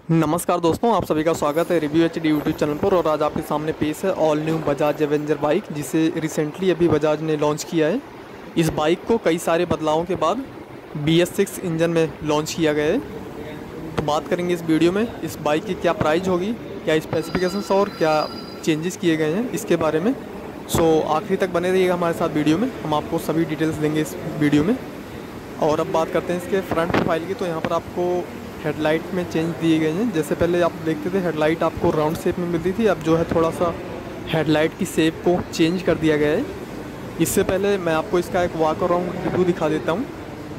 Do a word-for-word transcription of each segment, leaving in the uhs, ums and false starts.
नमस्कार दोस्तों, आप सभी का स्वागत है review H D YouTube channel पर। और आज आपके सामने पेश है all new Bajaj Avenger bike, जिसे रिसेंटली अभी बजाज ने लॉन्च किया है। इस बाइक को कई सारे बदलावों के बाद बी एस सिक्स इंजन में लॉन्च किया गया है। तो बात करेंगे इस वीडियो में इस बाइक की क्या प्राइस होगी, क्या स्पेसिफिकेशंस और क्या चेंजेस किए गए हैं इसके बारे में। सो आखिरी तक बने रहिएगा हमारे साथ वीडियो में, हम आपको सभी डिटेल्स देंगे इस वीडियो में। और अब बात करते हैं इसके फ्रंट प्रोफाइल की। तो यहाँ पर आपको हेडलाइट में चेंज दिए गए हैं। जैसे पहले आप देखते थे हेडलाइट आपको राउंड शेप में मिलती थी, अब जो है थोड़ा सा हेडलाइट की शेप को चेंज कर दिया गया है। इससे पहले मैं आपको इसका एक वॉक अराउंड रिव्यू दिखा देता हूँ,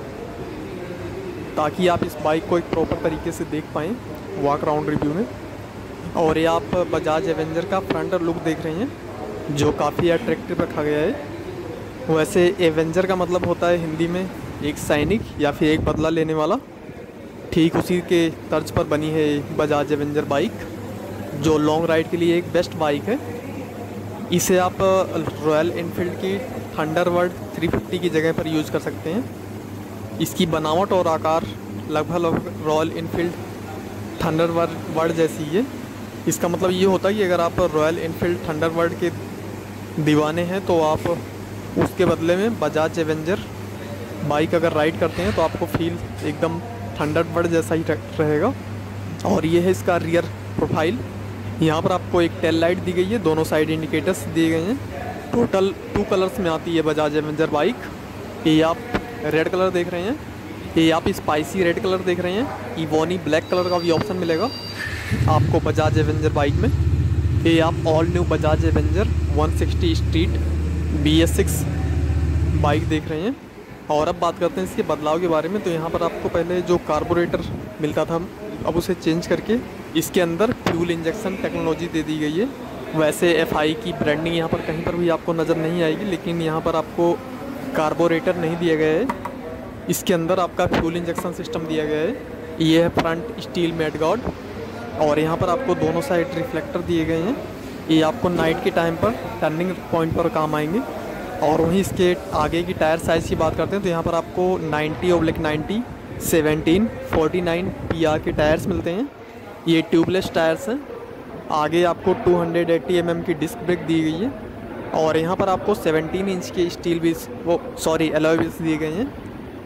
ताकि आप इस बाइक को एक प्रॉपर तरीके से देख पाएँ वॉक अराउंड रिव्यू में। और ये आप बजाज एवेंजर का फ्रंट लुक देख रहे हैं, जो काफ़ी अट्रैक्टिव रखा गया है। वैसे एवेंजर का मतलब होता है हिंदी में एक सैनिक या फिर एक बदला लेने वाला। ठीक उसी के तर्ज पर बनी है बजाज एवेंजर बाइक, जो लॉन्ग राइड के लिए एक बेस्ट बाइक है। इसे आप रॉयल एनफील्ड की थंडरबर्ड थ्री फिफ्टी की जगह पर यूज़ कर सकते हैं। इसकी बनावट और आकार लगभग लगभग रॉयल एनफील्ड थंडरबर्ड जैसी है। इसका मतलब ये होता है कि अगर आप रॉयल एनफील्ड थंडरबर्ड के दीवाने हैं तो आप उसके बदले में बजाज एवेंजर बाइक अगर राइड करते हैं तो आपको फील एकदम थंडरबर्ड जैसा ही रहेगा। और ये है इसका रियर प्रोफाइल। यहाँ पर आपको एक टेल लाइट दी गई है, दोनों साइड इंडिकेटर्स दिए गए हैं। टोटल टू कलर्स में आती है बजाज एवेंजर बाइक। ये आप रेड कलर देख रहे हैं, ये आप स्पाइसी रेड कलर देख रहे हैं। इवोनी ब्लैक कलर का भी ऑप्शन मिलेगा आपको बजाज एवेंजर बाइक में। ये आप all new Bajaj Avenger one sixty street B S six bike देख रहे हैं। और अब बात करते हैं इसके बदलाव के बारे में। तो यहाँ पर आपको पहले जो कार्बोरेटर मिलता था, अब उसे चेंज करके इसके अंदर फ्यूल इंजेक्शन टेक्नोलॉजी दे दी गई है। वैसे एफ आई की ब्रांडिंग यहाँ पर कहीं पर भी आपको नज़र नहीं आएगी, लेकिन यहाँ पर आपको कार्बोरेटर नहीं दिया गया है, इसके अंदर आपका फ्यूल इंजेक्शन सिस्टम दिया गया है। ये है फ्रंट स्टील मैट गार्ड। और यहाँ पर आपको दोनों साइड रिफ्लेक्टर दिए गए हैं। ये आपको नाइट के टाइम पर टर्निंग पॉइंट पर काम आएंगे। और वहीं इसके आगे की टायर साइज़ की बात करते हैं तो यहाँ पर आपको ninety oblique ninety, seventeen, forty nine P R के टायर्स मिलते हैं। ये ट्यूबलेस टायर्स हैं। आगे आपको two hundred eighty M M की डिस्क ब्रेक दी गई है। और यहाँ पर आपको सेवेंटीन इंच के स्टील व्हील्स, वो सॉरी एलॉय व्हील्स दिए गए हैं।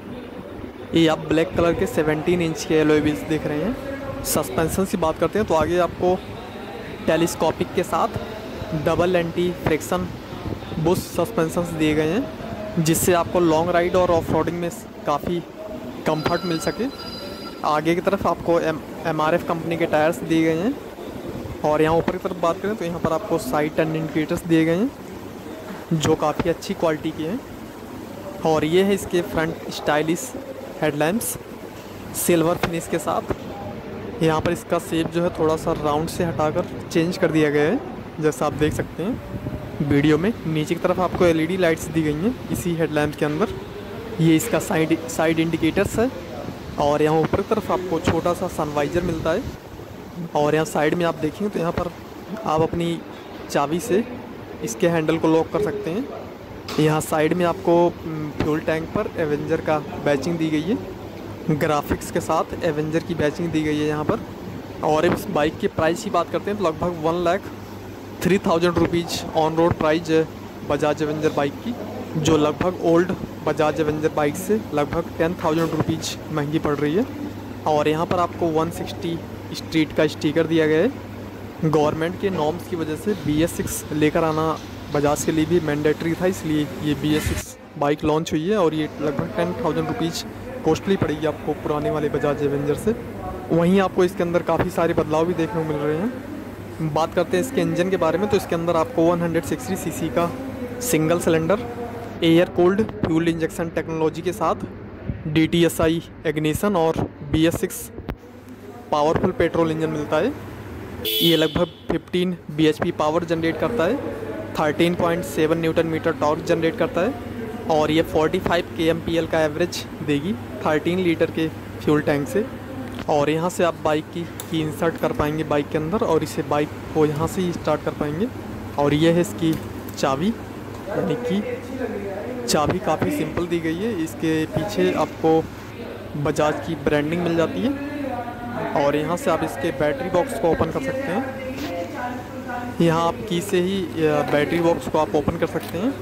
ये आप ब्लैक कलर के सेवेंटीन इंच के एलॉय व्हील्स देख रहे हैं। सस्पेंशन की बात करते हैं तो आगे आपको टेलीस्कोपिक के साथ double anti friction bush suspensions दिए गए हैं, जिससे आपको लॉन्ग राइड और ऑफ रोडिंग में काफ़ी कंफर्ट मिल सके। आगे की तरफ आपको M M R F company के टायर्स दिए गए हैं। और यहाँ ऊपर की तरफ बात करें तो यहाँ पर आपको साइड टर्न इंडिकेटर्स दिए गए हैं, जो काफ़ी अच्छी क्वालिटी के हैं। और ये है इसके front stylish headlamps silver finish के साथ। यहाँ पर इसका शेप जो है थोड़ा सा राउंड से हटाकर चेंज कर दिया गया है, जैसा आप देख सकते हैं वीडियो में। नीचे की तरफ आपको एल ई डी लाइट्स दी गई हैं इसी हेडलैम्प के अंदर। ये इसका साइड साइड इंडिकेटर्स है। और यहाँ ऊपर की तरफ आपको छोटा सा सनवाइजर मिलता है। और यहाँ साइड में आप देखेंगे तो यहाँ पर आप अपनी चाबी से इसके हैंडल को लॉक कर सकते हैं। यहाँ साइड में आपको फ्यूल टैंक पर एवेंजर का बैचिंग दी गई है, ग्राफिक्स के साथ एवेंजर की बैचिंग दी गई है यहाँ पर। और इस बाइक के प्राइस की बात करते हैं तो लगभग one lakh three thousand rupees on road price है बजाज एवेंजर बाइक की, जो लगभग ओल्ड बजाज एवेंजर बाइक से लगभग टेन थाउजेंड रुपीज़ महंगी पड़ रही है। और यहाँ पर आपको वन सिक्सटी स्ट्रीट का स्टिकर दिया गया है। गवर्नमेंट के नॉर्म्स की वजह से बी एस सिक्स लेकर आना बजाज के लिए भी मैंडेटरी था, इसलिए ये B S six bike launch हुई है। और ये लगभग टेन थाउजेंड रुपीज़ कॉस्टली पड़ेगी आपको पुराने वाले बजाज एवेंजर से। वहीं आपको इसके अंदर काफ़ी सारे बदलाव भी देखने को मिल रहे हैं। बात करते हैं इसके इंजन के बारे में तो इसके अंदर आपको one hundred sixty C C का single cylinder air cold fuel injection technology के साथ D T S I ignition और B S six powerful petrol engine मिलता है। ये लगभग fifteen B H P power generate करता है, thirteen point seven newton metre torque generate करता है। और ये forty five K M P L का एवरेज देगी थर्टीन लीटर के फ्यूल टैंक से। और यहाँ से आप बाइक की की इंसर्ट कर पाएंगे बाइक के अंदर, और इसे बाइक को यहाँ से ही स्टार्ट कर पाएंगे। और ये है इसकी चाबी, यानी कि चाबी काफ़ी सिंपल दी गई है। इसके पीछे आपको बजाज की ब्रांडिंग मिल जाती है। और यहाँ से आप इसके बैटरी बॉक्स को ओपन कर सकते हैं। यहाँ आप की से ही बैटरी बॉक्स को आप ओपन कर सकते हैं।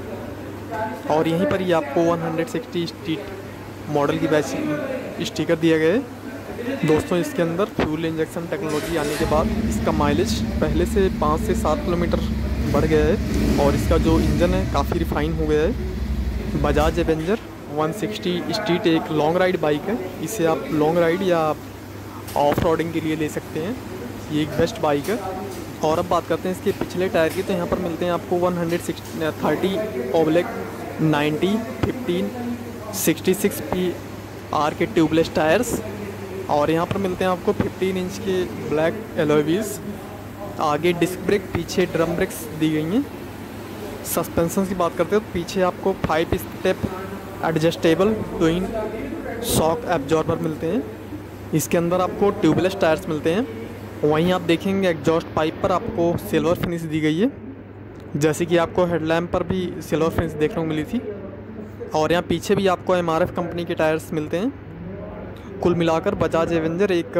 और यहीं पर ही आपको वन सिक्सटी स्ट्रीट मॉडल की बैच स्टिकर दिया गया है। दोस्तों इसके अंदर फ्यूल इंजेक्शन टेक्नोलॉजी आने के बाद इसका माइलेज पहले से पाँच से सात किलोमीटर बढ़ गया है और इसका जो इंजन है काफ़ी रिफाइन हो गया है। Bajaj Avenger one sixty street एक लॉन्ग राइड बाइक है। इसे आप लॉन्ग राइड या ऑफ रोडिंग के लिए ले सकते हैं। ये एक बेस्ट बाइक है। और अब बात करते हैं इसके पिछले टायर की, तो यहाँ पर मिलते हैं आपको one thirty oblique ninety fifteen sixty six P R के ट्यूबलेस टायर्स। और यहाँ पर मिलते हैं आपको फिफ्टीन इंच के ब्लैक एलॉय व्हील्स। आगे डिस्क ब्रेक, पीछे ड्रम ब्रेक्स दी गई हैं। सस्पेंशन की बात करते हैं तो पीछे आपको five step adjustable twin shock absorber मिलते हैं। इसके अंदर आपको ट्यूबलेस टायर्स मिलते हैं। वहीं आप देखेंगे एग्जॉस्ट पाइप पर आपको सिल्वर फिनिश दी गई है, जैसे कि आपको हेडलैम्प पर भी सिल्वर फिनिश देखने को मिली थी। और यहाँ पीछे भी आपको एम आर एफ कंपनी के टायर्स मिलते हैं। कुल मिलाकर बजाज एवेंजर एक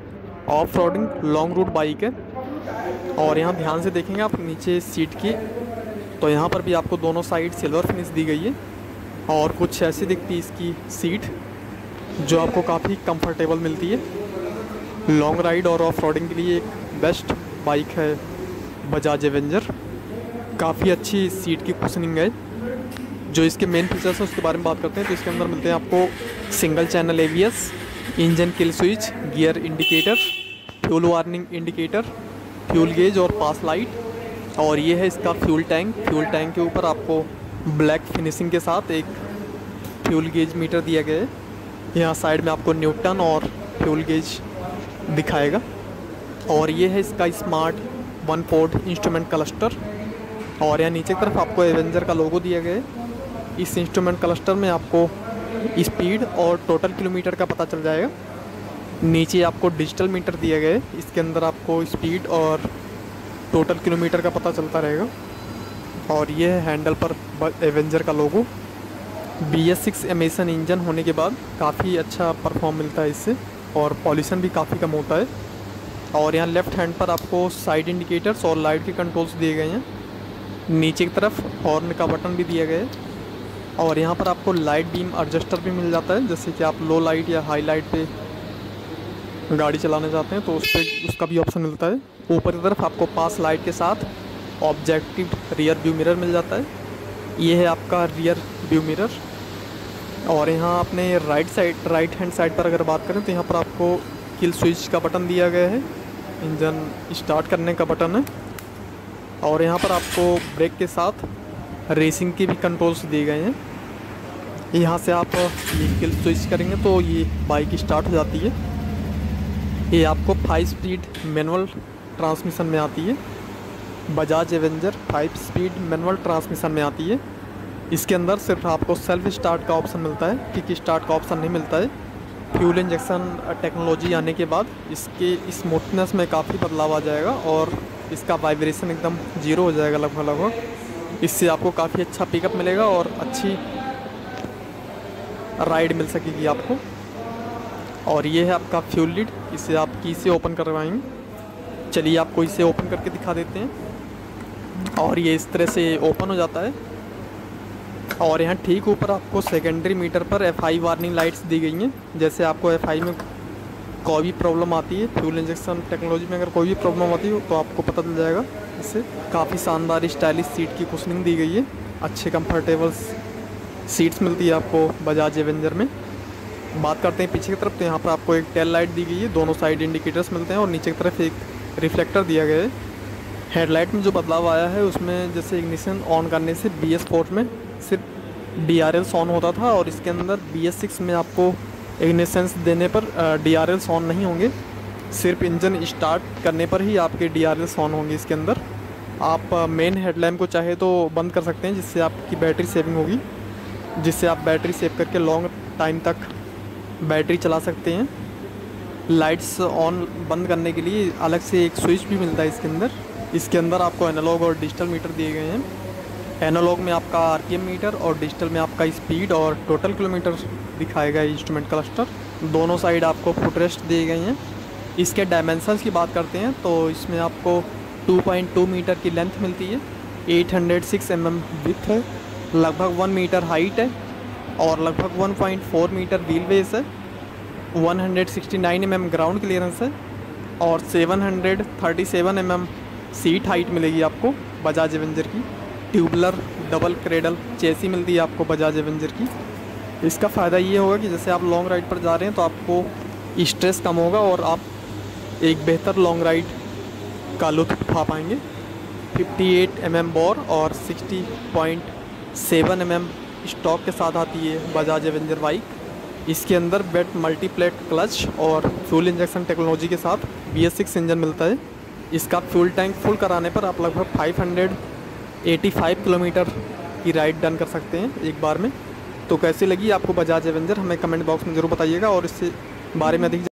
off roading long route bike है। और यहाँ ध्यान से देखेंगे आप नीचे सीट की, तो यहाँ पर भी आपको दोनों साइड सिल्वर फिनिश दी गई है। और कुछ ऐसी दिखती है इसकी सीट, जो आपको काफ़ी कंफर्टेबल मिलती है। लॉन्ग राइड और ऑफ रोडिंग के लिए एक बेस्ट बाइक है बजाज एवेंजर। काफ़ी अच्छी सीट की कुशनिंग है। जो इसके मेन फीचर्स हैं उसके बारे में बात करते हैं तो इसके अंदर मिलते हैं आपको single channel A B S, engine kill switch, gear indicator, fuel warning indicator, fuel gauge और पास लाइट। और ये है इसका फ्यूल टैंक। फ्यूल टैंक के ऊपर आपको ब्लैक फिनिशिंग के साथ एक फ्यूल गेज मीटर दिया गया है। यहाँ साइड में आपको न्यूटन और फ्यूल गेज दिखाएगा। और ये है इसका smart one port instrument cluster. और यहाँ नीचे की तरफ आपको एवेंजर का लोगो दिया गया है। इस इंस्ट्रूमेंट क्लस्टर में आपको स्पीड और टोटल किलोमीटर का पता चल जाएगा। नीचे आपको डिजिटल मीटर दिया गया है, इसके अंदर आपको स्पीड और टोटल किलोमीटर का पता चलता रहेगा। और ये है हैंडल पर एवेंजर का logo. B S six emission engine होने के बाद काफ़ी अच्छा परफॉर्म मिलता है इससे, और पॉल्यूशन भी काफ़ी कम होता है। और यहाँ लेफ़्ट हैंड पर आपको साइड इंडिकेटर्स और लाइट के कंट्रोल्स दिए गए हैं। नीचे की तरफ हॉर्न का बटन भी दिया गया है। और यहाँ पर आपको लाइट बीम एडजस्टर भी मिल जाता है, जैसे कि आप लो लाइट या हाई लाइट पे गाड़ी चलाना चाहते हैं तो उस पर उसका भी ऑप्शन मिलता है। ऊपर की तरफ आपको पास लाइट के साथ ऑब्जेक्टिव रियर व्यू मिरर मिल जाता है। ये है आपका रियर व्यू मिरर। और यहाँ अपने right side right hand side पर अगर बात करें तो यहाँ पर आपको किल स्विच का बटन दिया गया है, इंजन स्टार्ट करने का बटन है। और यहाँ पर आपको ब्रेक के साथ रेसिंग के भी कंट्रोल्स दिए गए हैं। यहाँ से आप ये किल स्विच करेंगे तो ये बाइक स्टार्ट हो जाती है। ये आपको फाइव स्पीड मैनुअल ट्रांसमिशन में आती है। Bajaj Avenger five speed manual transmission में आती है। इसके अंदर सिर्फ आपको सेल्फ स्टार्ट का ऑप्शन मिलता है, किक स्टार्ट का ऑप्शन नहीं मिलता है। फ्यूल इंजेक्शन टेक्नोलॉजी आने के बाद इसके स्मूथनेस में काफ़ी बदलाव आ जाएगा और इसका वाइब्रेशन एकदम जीरो हो जाएगा लगभग लगभग। इससे आपको काफ़ी अच्छा पिकअप मिलेगा और अच्छी राइड मिल सकेगी आपको। और ये है आपका फ्यूल लीड, इसे आप की से ओपन करवाएंगे। चलिए आपको इसे ओपन करके दिखा देते हैं। और ये इस तरह से ओपन हो जाता है। और यहाँ ठीक ऊपर आपको सेकेंडरी मीटर पर एफ आई वार्निंग लाइट्स दी गई हैं। जैसे आपको एफ आई में कोई भी प्रॉब्लम आती है, फ्यूल इंजेक्शन टेक्नोलॉजी में अगर कोई भी प्रॉब्लम आती हो तो आपको पता चल जाएगा। इससे काफ़ी शानदार स्टाइलिश सीट की कुशनिंग दी गई है। अच्छे कंफर्टेबल सीट्स मिलती है आपको बजाज एवेंजर में। बात करते हैं पीछे की तरफ, तो यहाँ पर आपको एक टेल लाइट दी गई है, दोनों साइड इंडिकेटर्स मिलते हैं और नीचे की तरफ एक रिफ्लेक्टर दिया गया है। हेडलाइट में जो बदलाव आया है उसमें जैसे इग्निशन ऑन करने से बी एस फोर में सिर्फ डी आर एल्स ऑन होता था और इसके अंदर बी एस सिक्स में आपको इग्निशन देने पर डी आर एल्स ऑन नहीं होंगे। सिर्फ इंजन स्टार्ट करने पर ही आपके डी आर एल्स ऑन होंगे। इसके अंदर आप मेन हेडलैम्प को चाहे तो बंद कर सकते हैं, जिससे आपकी बैटरी सेविंग होगी, जिससे आप बैटरी सेव करके लॉन्ग टाइम तक बैटरी चला सकते हैं। लाइट्स ऑन बंद करने के लिए अलग से एक स्विच भी मिलता है इसके अंदर। इसके अंदर आपको एनालॉग और डिजिटल मीटर दिए गए हैं। एनालॉग में आपका आर पी एम मीटर और डिजिटल में आपका स्पीड और टोटल किलोमीटर दिखाएगा इंस्ट्रूमेंट क्लस्टर। दोनों साइड आपको फुट रेस्ट दिए गए हैं। इसके डायमेंशंस की बात करते हैं तो इसमें आपको टू पॉइंट टू मीटर की लेंथ मिलती है, eight hundred six M M width है, लगभग वन मीटर हाइट है और लगभग one point four metre wheel base है, one hundred sixty nine M M ground clearance है और seven hundred thirty seven M M seat height मिलेगी आपको बजाज एवेंजर की। ट्यूबलर डबल क्रेडल चेसी मिलती है आपको बजाज एवेंजर की। इसका फ़ायदा ये होगा कि जैसे आप लॉन्ग राइड पर जा रहे हैं तो आपको स्ट्रेस कम होगा और आप एक बेहतर लॉन्ग राइड का लुत्फ़ उठा पाएंगे। Fifty eight M M bore और sixty point seven M M stroke के साथ आती है बजाज एवेंजर बाइक। इसके अंदर बेट मल्टीप्लेट क्लच और फ्यूल इंजेक्शन टेक्नोलॉजी के साथ बी एस सिक्स इंजन मिलता है। इसका फ्यूल टैंक फुल कराने पर आप लगभग five hundred eighty five kilometre की राइड डन कर सकते हैं एक बार में। तो कैसी लगी आपको बजाज एवेंजर, हमें कमेंट बॉक्स में ज़रूर बताइएगा और इससे बारे में अधिक